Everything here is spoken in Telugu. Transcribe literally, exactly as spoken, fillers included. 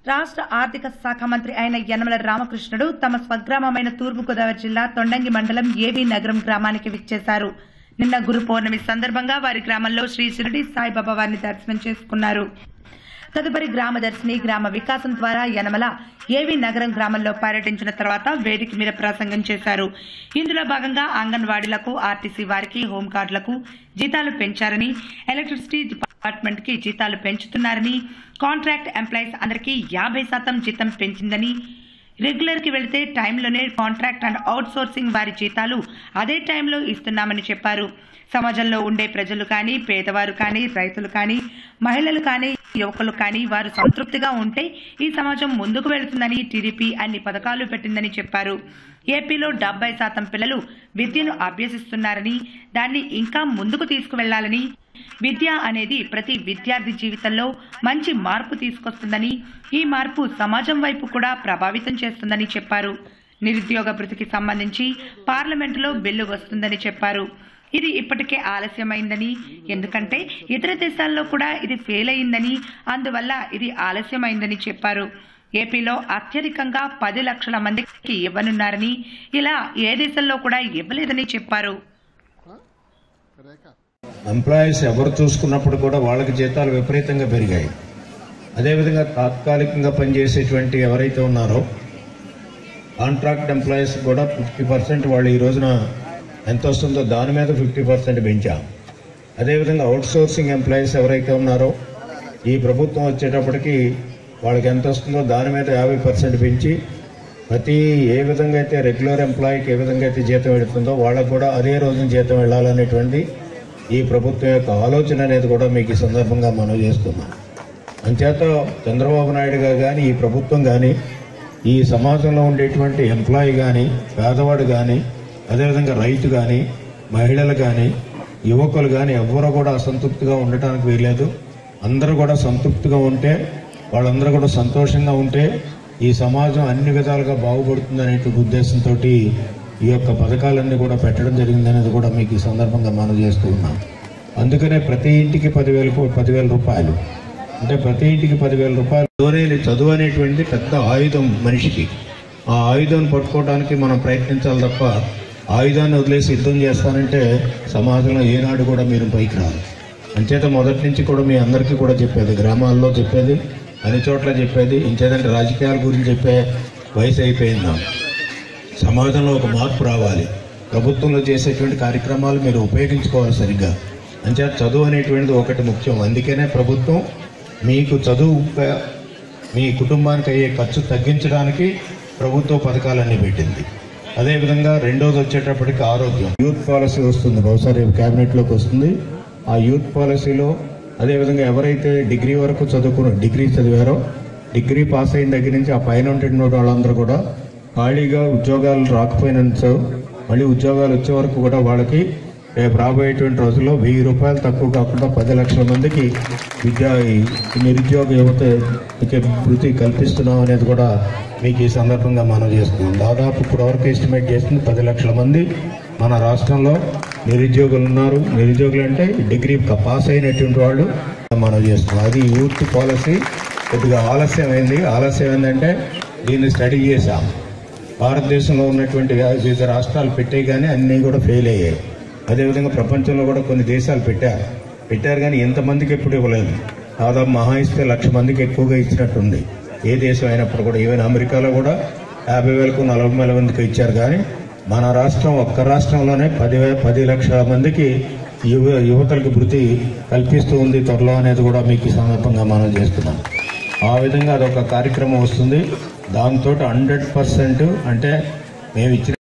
రాష్ట్ర ఆర్థిక శాఖ మంత్రి అయిన యనమల రామకృష్ణుడు తమ స్వగ్రామమైన తూర్పు గోదావరి జిల్లా తొండంగి మండలం ఏవీ నగరం గ్రామానికి విచ్చేశారు. నిన్న గురు పౌర్ణమి సందర్భంగా వారి గ్రామంలో శ్రీ షిరిడి సాయిబాబా వారిని దర్శనం చేసుకున్నారు. తదుపరి గ్రామ దర్శిని గ్రామ వికాసం ద్వారా యనమల ఏవీ నగరం గ్రామంలో పర్యటించిన తర్వాత వేదిక మీద ప్రసంగం చేశారు. ఇందులో భాగంగా అంగన్వాడీలకు, ఆర్టీసీ వారికి, హోంగార్డులకు జీతాలు పెంచారని, ఎలక్ట్రిసిటీ డిపార్ట్మెంట్ కి జీతాలు పెంచుతున్నారని, కాంట్రాక్ట్ ఎంప్లాయీస్ అందరికీ యాభై శాతం జీతం పెంచిందని, రెగ్యులర్ కి వెళితే టైంలోనే కాంట్రాక్ట్ అండ్ అవుట్ సోర్సింగ్ వారి జీతాలు అదే టైంలో ఇస్తున్నామని చెప్పారు. సమాజంలో ఉండే ప్రజలు కానీ, పేదవారు కానీ, రైతులు కానీ, మహిళలు కానీ, యువకులు కానీ వారు సంతృప్తిగా ఉంటే ఈ సమాజం ముందుకు వెళుతుందని టీడీపీ అన్ని పథకాలు పెట్టిందని చెప్పారు. ఏపీలో డెబ్బై శాతం పిల్లలు విద్యను అభ్యసిస్తున్నారని, దాన్ని ఇంకా ముందుకు తీసుకువెళ్లాలని, విద్య అనేది ప్రతి విద్యార్థి జీవితంలో మంచి మార్పు తీసుకొస్తుందని, ఈ మార్పు సమాజం వైపు కూడా ప్రభావితం చేస్తుందని చెప్పారు. నిరుద్యోగ భృతికి సంబంధించి పార్లమెంటులో బిల్లు వస్తుందని చెప్పారు. ఇది ఇప్పటికే ఆలస్యమైందని, ఎందుకంటే ఇతర దేశాల్లో కూడా ఇది ఫెయిల్ అయిందని, అందువల్ల ఇది ఆలస్యమైందని చెప్పారు. ఏపీలో అత్యధికంగా పది లక్షల మందికి ఇవ్వనున్నారని, ఇలా ఏ దేశంలో కూడా ఇవ్వలేదని చెప్పారు. ఎంప్లాయీస్ ఎవరు చూసుకున్నప్పుడు కూడా వాళ్ళకి జీతాలు విపరీతంగా పెరిగాయి. అదేవిధంగా తాత్కాలికంగా పనిచేసేటువంటి ఎవరైతే ఉన్నారో కాంట్రాక్ట్ ఎంప్లాయీస్ కూడా ఫిఫ్టీ పర్సెంట్ వాళ్ళు ఈ రోజున ఎంత వస్తుందో దాని మీద ఫిఫ్టీ పర్సెంట్ పెంచాం. అదేవిధంగా అవుట్ సోర్సింగ్ ఎంప్లాయీస్ ఎవరైతే ఉన్నారో ఈ ప్రభుత్వం వచ్చేటప్పటికి వాళ్ళకి ఎంత వస్తుందో దాని మీద యాభై పర్సెంట్ పెంచి ప్రతి ఏ విధంగా అయితే రెగ్యులర్ ఎంప్లాయీకి ఏ విధంగా అయితే జీతం వెళుతుందో వాళ్ళకు కూడా అదే రోజున జీతం వెళ్ళాలనేటువంటి ఈ ప్రభుత్వం యొక్క ఆలోచన అనేది కూడా మీకు ఈ సందర్భంగా మనం చేస్తున్నాం. అంచేత చంద్రబాబు నాయుడు గారు కానీ, ఈ ప్రభుత్వం కానీ, ఈ సమాజంలో ఉండేటువంటి ఎంప్లాయీ కానీ, పేదవాడు కానీ, అదేవిధంగా రైతు కానీ, మహిళలు కానీ, యువకులు కానీ ఎవ్వరూ కూడా అసంతృప్తిగా ఉండటానికి వీల్లేదు. అందరూ కూడా సంతృప్తిగా ఉంటే, వాళ్ళందరూ కూడా సంతోషంగా ఉంటే ఈ సమాజం అన్ని విధాలుగా బాగుపడుతుందనేటువంటి ఉద్దేశంతో ఈ యొక్క పథకాలన్నీ కూడా పెట్టడం జరిగిందనేది కూడా మీకు ఈ సందర్భంగా మనం చేస్తూ ఉన్నాం. అందుకనే ప్రతి ఇంటికి పదివేలకు పదివేల రూపాయలు అంటే ప్రతి ఇంటికి పదివేల రూపాయలు చదువు అనేటువంటిది పెద్ద ఆయుధం మనిషికి. ఆ ఆయుధాన్ని పట్టుకోవడానికి మనం ప్రయత్నించాలి తప్ప ఆయుధాన్ని వదిలేసి యుద్ధం చేస్తానంటే సమాజంలో ఏనాడు కూడా మీరు పైకి రాదు. అంచేత మొదటి నుంచి కూడా మీ అందరికీ కూడా చెప్పేది, గ్రామాల్లో చెప్పేది, అన్ని చోట్ల చెప్పేది, ఇంకేదంటే రాజకీయాల గురించి చెప్పే వయసు అయిపోయిందా. సమాజంలో ఒక మార్పు రావాలి. ప్రభుత్వంలో చేసేటువంటి కార్యక్రమాలు మీరు ఉపయోగించుకోవాలి సరిగ్గా. అంచేత చదువు అనేటువంటిది ఒకటి ముఖ్యం. అందుకనే ప్రభుత్వం మీకు చదువు మీ కుటుంబానికి అయ్యే ఖర్చు తగ్గించడానికి ప్రభుత్వ పథకాలన్నీ పెట్టింది. అదేవిధంగా రెండోది వచ్చేటప్పటికి ఆరోగ్యం. యూత్ పాలసీ వస్తుంది, బహుశా రేపు క్యాబినెట్లోకి వస్తుంది. ఆ యూత్ పాలసీలో అదేవిధంగా ఎవరైతే డిగ్రీ వరకు చదువుకున్న డిగ్రీ చదివారో డిగ్రీ పాస్ అయిన దగ్గర నుంచి ఆ పైన ఉంటున్న వాళ్ళందరూ కూడా ఖాళీగా ఉద్యోగాలు రాకపోయినంత మళ్ళీ ఉద్యోగాలు వచ్చే వరకు కూడా వాళ్ళకి రేపు రాబోయేటువంటి రోజుల్లో వెయ్యి రూపాయలు తక్కువ కాకుండా పది లక్షల మందికి విద్యా నిరుద్యోగ యువత వృత్తి కల్పిస్తున్నాం అనేది కూడా మీకు ఈ సందర్భంగా మనం చేస్తున్నాం. దాదాపు ఇప్పుడు వరకు ఎస్టిమేట్ చేస్తుంది పది లక్షల మంది మన రాష్ట్రంలో నిరుద్యోగులు ఉన్నారు. నిరుద్యోగులు అంటే డిగ్రీ పాస్ అయినటువంటి వాళ్ళు మనం చేస్తున్నాం. అది యూత్ పాలసీ కొద్దిగా ఆలస్యమైంది. ఆలస్యం ఏంటంటే దీన్ని స్టడీ చేశాం. భారతదేశంలో ఉన్నటువంటి వివిధ రాష్ట్రాలు పెట్టే కానీ అన్నీ కూడా ఫెయిల్ అయ్యాయి. అదేవిధంగా ప్రపంచంలో కూడా కొన్ని దేశాలు పెట్టారు పెట్టారు కానీ ఎంతమందికి ఎప్పుడు ఇవ్వలేదు. దాదాపు మహా ఇస్తే లక్ష మందికి ఎక్కువగా ఇచ్చినట్టుంది ఏ దేశం అయినప్పుడు కూడా. ఈవెన్ అమెరికాలో కూడా యాభై వేలకు నలభై వేల మందికి ఇచ్చారు. కానీ మన రాష్ట్రం ఒక్క రాష్ట్రంలోనే పది పది లక్షల మందికి యువ యువతలకు వృత్తి కల్పిస్తూ ఉంది త్వరలో అనేది కూడా మీకు ఈ సందర్భంగా మనం చేస్తున్నాం. ఆ విధంగా అదొక కార్యక్రమం వస్తుంది. దాంతో హండ్రెడ్ పర్సెంట్ అంటే మేము ఇచ్చిన